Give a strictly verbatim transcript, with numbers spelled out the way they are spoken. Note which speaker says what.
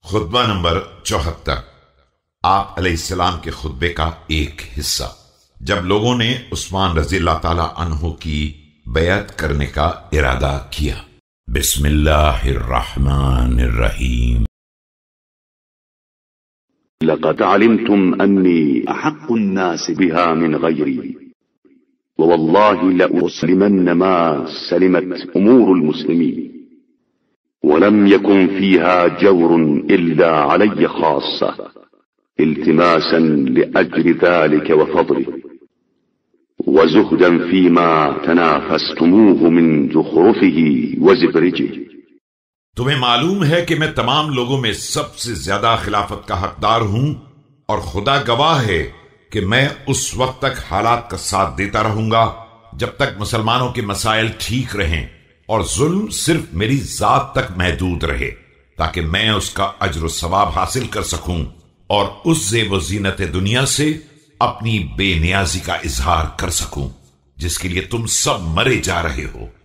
Speaker 1: خطبہ نمبر چوہتر، آپ علیہ السلام کے خطبے کا ایک حصہ۔ جب لوگوں نے عثمان رضی اللہ تعالی عنہ کی بیعت کرنے کا ارادہ کیا۔ بسم اللہ الرحمن الرحیم۔
Speaker 2: لقد علمتم أني أحق الناس بها من غيري ووالله لأسلمن ما سلمت أمور المسلمين ولم يكن فيها جور إلا علي خاصة التماسا لأجر ذلك وفضله وزهدا فيما تنافستموه من زخرفه وزبرجه۔
Speaker 1: تمہیں معلوم ہے کہ میں تمام لوگوں میں سب سے زیادہ خلافت کا حقدار ہوں، اور خدا گواہ ہے کہ میں اس وقت تک حالات کا ساتھ دیتا رہوں گا جب تک مسلمانوں کے مسائل ٹھیک رہیں اور ظلم صرف میری ذات تک محدود رہے، تاکہ میں اس کا اجر و ثواب حاصل کر سکوں اور اس زیب و زینت دنیا سے اپنی بے نیازی کا اظہار کر سکوں جس کے لیے تم سب مرے جا رہے ہو۔